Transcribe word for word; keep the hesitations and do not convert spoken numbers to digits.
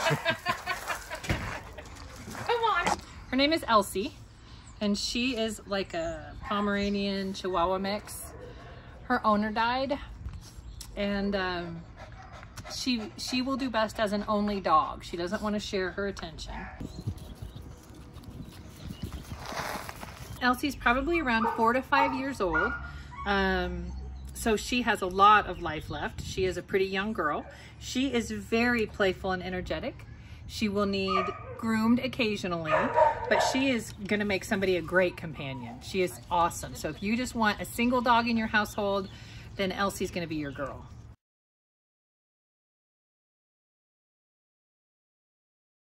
Come on. Her name is Elsie, and she is like a Pomeranian Chihuahua mix. Her owner died, and um, she she will do best as an only dog. She doesn't want to share her attention. Elsie's probably around four to five years old. Um, so she has a lot of life left. She is a pretty young girl. She is very playful and energetic. She will need groomed occasionally, but she is gonna make somebody a great companion. She is awesome. So if you just want a single dog in your household, then Elsie's gonna be your girl.